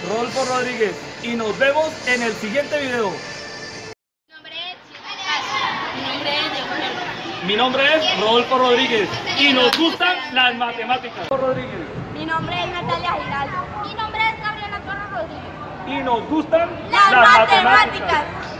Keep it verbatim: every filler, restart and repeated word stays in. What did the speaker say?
Rodolfo Rodríguez y nos vemos en el siguiente video. Mi nombre es Rodolfo Rodríguez y nos gustan las matemáticas. Rodríguez. Mi nombre es Natalia Giraldo. Mi nombre es Gabriela Torres Rodríguez. Y nos gustan las, las matemáticas. matemáticas.